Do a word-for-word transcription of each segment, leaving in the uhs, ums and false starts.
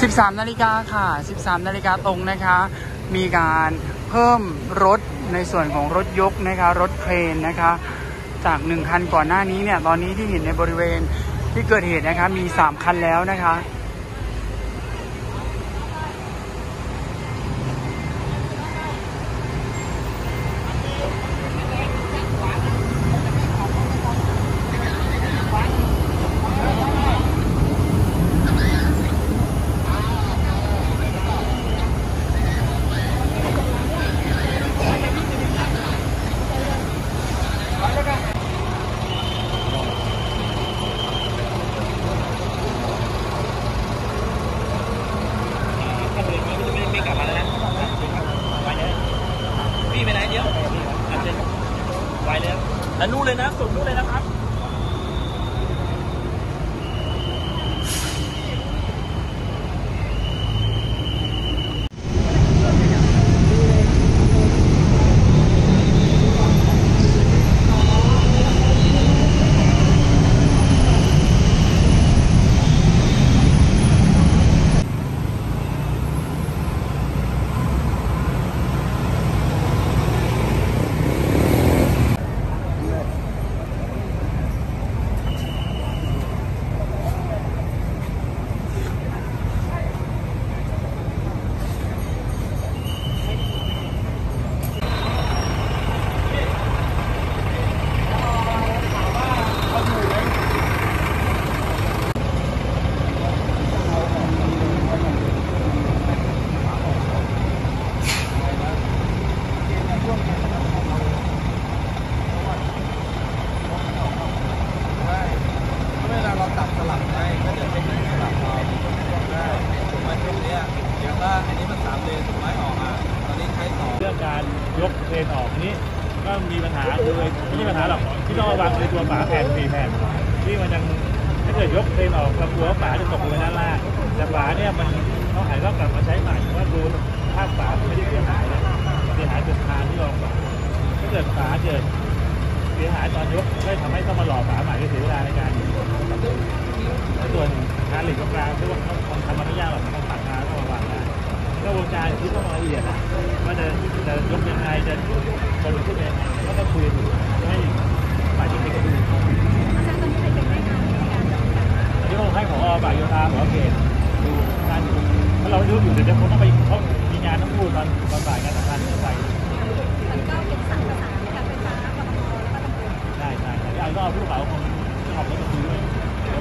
สิบสามนาฬิกาค่ะสิบสามนาฬิกาตรงนะคะมีการเพิ่มรถในส่วนของรถยกนะคะรถเครนนะคะจากหนึ่งคันก่อนหน้านี้เนี่ยตอนนี้ที่เห็นในบริเวณที่เกิดเหตุนะคะมีสามคันแล้วนะคะแล้วนู่นเลยนะสุดนู่นเลยนะครับเรื่องการยกเครนออกนี้ก็มีปัญหาคือไม่มีปัญหาหรอกที่ต้องระวังในตัวฝาแผ่นสี่แผ่นที่มันยังถ้าเกิดยกเครนออกกลัวฝาจะตกลงไปด้านล่างแต่ฝาเนี่ยมันต้องหายต้องกลับมาใช้ใหม่ว่าดูภาพฝาไม่ได้เสียหายนะเสียหายจุดทางที่รองฝาถ้าเกิดฝาเกิดเสียหายตอนยกไม่ทำให้ต้องมาหล่อฝาใหม่ก็เสียเวลาในการส่วนงานเหล็กกลางที่ว่าเขาทำมาไม่ยากหรอกต้องตัดงานต้องระวังนะกระบวนการที่ต้องละเอียดนะว่าจะจะยกยังไงจะจะดูขึ้นยังไงก็ต้องคุยให้ฝ่ายเทคนิคดูอันนี้เราให้ผอ.ฝ่ายโยธาผอ.เขตดูการถ้าเราดูอยู่เดี๋ยวคงต้องไปเขามีงานต้องพูดตอนตอนบ่ายงานสำคัญไปมันก็เป็นสั่งประสานในการไฟฟ้ากับกทมแล้วก็ตำรวจใช่ใช่ใช่ไอ้ก็ผู้เขาคงจะขับรถมาคุยด้วย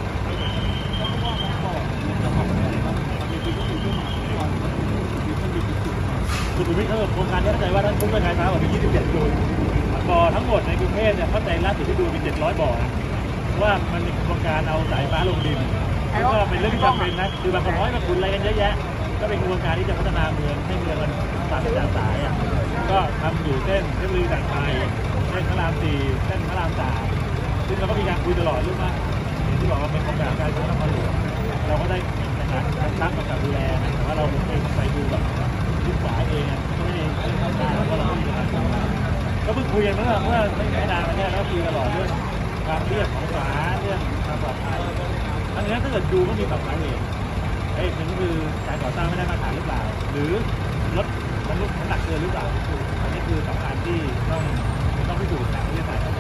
คุณวิทย์เออโครงการนี้เข้าใจว่าท่านผู้บริหารบอกมียี่สิบเจ็ดจุดบ่อทั้งหมดในกรุงเทพเนี่ยเข้าใจล่าสุดที่ดูมีเจ็ดร้อยบ่อนะว่ามันมีโครงการเอาสายฟ้าลงดินก็เป็นเรื่องที่จำเป็นนะคือบางคนน้อยมาขุดอะไรกันเยอะแยะก็เป็นโครงการที่จะพัฒนาเมืองให้เมืองมันตัดจากสายอ่ะก็ทำอยู่เส้นเทคโนโลยีต่างไทยเส้นพระรามสี่เส้นพระรามสามซึ่งเราก็มีการคุยตลอดเรื่องว่าที่บอกว่าเป็นโครงการการพัฒนาหลวงเราก็ได้การตั้งกับดูแลนะแต่ว่าเราไม่ไปดูแบบศึกษาเองก็ไม่ได้เข้าใจแล้วก็เราไม่ได้ทำก็เพิ่งคุยกันเมื่อเมื่อไม่นานมาเนี่ยแล้วคุยตลอดเรื่องความเรียบของฝาเรื่องความปลอดภัยทั้งนี้ถ้าเกิดดูก็มีสองสาเหตุไอ้หนึ่งคือการก่อสร้างไม่ได้มาตรฐานหรือเปล่าหรือรถบรรทุกน้ำหนักเกินหรือเปล่าอันนี้คือสำคัญที่ต้องต้องพิสูจน์จากวิทยาศาสตร์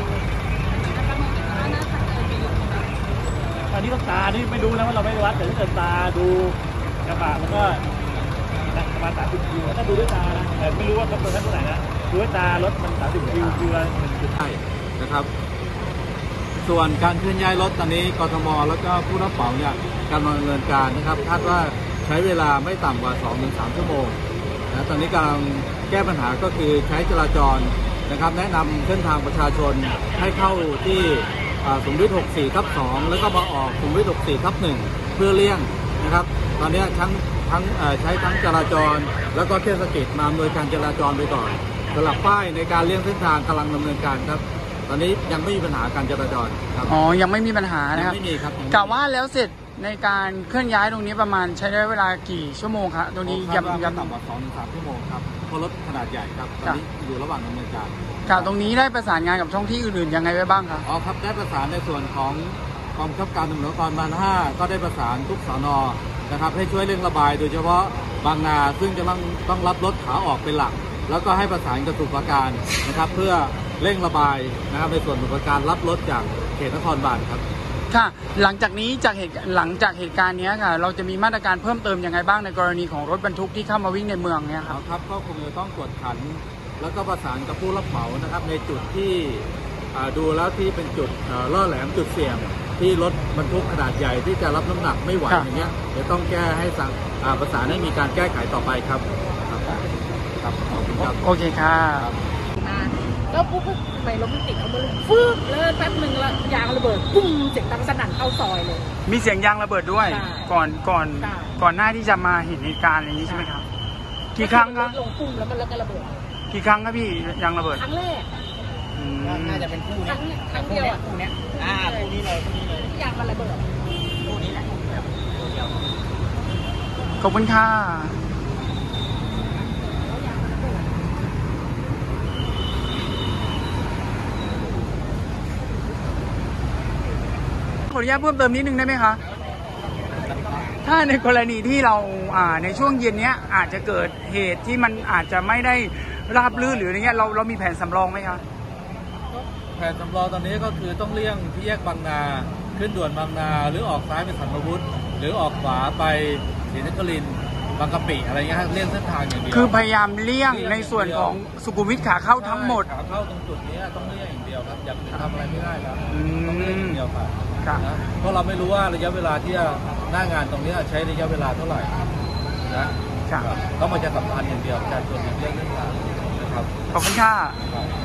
อันนี้ต้องตานี่ไม่ดูนะว่าเราไม่วัดแต่ถ้าเกิดตาดูกระบะมันก็ประมาณสามสิบคิวถ้าดูด้วยตานะแต่ไม่รู้ว่าเขาเปิดเท่าไหร่นะดูด้วยตารถมันสามสิบคิวคิวละหนึ่งจุดใช่นะครับส่วนการเคลื่อนย้ายรถตอนนี้กทมแล้วก็ผู้รับเหมาเนี่ยกำลังดำเนินการนะครับคาดว่าใช้เวลาไม่ต่ำกว่า สองถึงสาม ชั่วโมงนะตอนนี้กำลังแก้ปัญหาก็คือใช้จราจรนะครับแนะนำเส้นทางประชาชนให้เข้าที่สุขุมวิท หกสิบสี่ทับสอง แล้วก็มาออกสุขุมวิท หกสิบสี่ทับหนึ่ง เพื่อเลี่ยงนะครับตอนนี้ทั้งทั้งใช้ทั้งจราจรแล้วก็เทศกิจมาอำนวยการจราจรไปก่อนสำหรับป้ายในการเลี่ยงเส้นทางกำลังดำเนินการครับตอนนี้ยังไม่มีปัญหาการจราจรครับอ๋อยังไม่มีปัญหานะครับไม่มีครับกะว่าแล้วเสร็จในการเคลื่อนย้ายตรงนี้ประมาณใช้ได้เวลากี่ชั่วโมงครับตรงนี้ยังยังต่ำกว่าสองถึงสามชั่วโมงครับเพราะรถขนาดใหญ่ครับตอนนี้อยู่ระหว่างดำเนินการครับตรงนี้ได้ประสานงานกับท้องที่อื่นๆยังไงไว้บ้างครับอ๋อครับได้ประสานในส่วนของกองบังคับการตำรวจนครบาลห้าก็ได้ประสานทุกสนนะครับให้ช่วยเร่งระบายโดยเฉพาะบางนาซึ่งจะต้องต้องรับรถขาออกเป็นหลักแล้วก็ให้ประสานกับสมุทรปราการนะครับเพื่อเร่งระบายนะครับในส่วนสมุทรปราการรับรถจากเขตนครบาลครับค่ะหลังจากนี้จากเหตุหลังจากเหตุการณ์นี้ค่ะเราจะมีมาตรการเพิ่มเติมยังไงบ้างในกรณีของรถบรรทุกที่เข้ามาวิ่งในเมืองเนี่ยครับครับก็คงจะต้องกวดขันแล้วก็ประสานกับผู้รับเหมานะครับในจุดที่ดูแล้วที่เป็นจุดล่อแหลมจุดเสี่ยงที่รถบรรทุกขนาดใหญ่ที่จะรับน้ำหนักไม่ไหวอย่างเงี้ยเดี๋ยวต้องแก้ให้สั่งประสานให้มีการแก้ไขต่อไปครับครับขอบคุณครับโอเคค่ะแล้วปุ๊บไปรถมันติดเอามาเลยฟื้นเลยแป๊บหนึ่งแล้วยางระเบิดปุ้มเสียงดังสนั่นเข้าซอยเลยมีเสียงยางระเบิดด้วยก่อนก่อนก่อนหน้าที่จะมาเห็นเหตุการณ์อย่างนี้ใช่ไหมครับกี่ครั้งครับลงปุ้มแล้วมันแล้วก็ระเบิดกี่ครั้งครับพี่ยางระเบิดครั้งแรกน่าจะเป็นคู่นี้ครั้งเดียวอ่ะคู่นี้อ่าคู่นี้เลยคู่นี้เลยยางมันระเบิดคู่นี้แหละคู่เดียวขอบคุณค่ะขออนุญาตเพิ่มเติมนิดนึงได้ไหมคะถ้าในกรณีที่เราในช่วงเย็นนี้อาจจะเกิดเหตุที่มันอาจจะไม่ได้ราบรื่นหรืออะไรเงี้ยเราเรามีแผนสำรองไหมคะแผนสำรองตอนนี้ก็คือต้องเลี่ยงที่แยกบางนาขึ้นด่วนบางนาหรือออกซ้ายไปสันประวุฒิหรือออกขวาไปศรีนครินทร์บางกะปิอะไรเงี้ยเลี่ยงเส้นทางอย่างเดียวคือพยายามเลี่ยงในส่วนของสุขุมวิทขาเข้าทั้งหมดขาเข้าตรงจุดนี้ต้องเลี่ยงอย่างเดียวครับอย่างอื่นทำอะไรไม่ได้แล้วต้องเลี่ยงอย่างเดียวครับนะเพราะเราไม่รู้ว่าระยะเวลาที่หน้างานตรงนี้ใช้ระยะเวลาเท่าไหร่นะต้องมาจะสัมพันธ์อย่างเดียวการชนเลี่ยงเรื่องทางนะครับขอบคุณค่ะ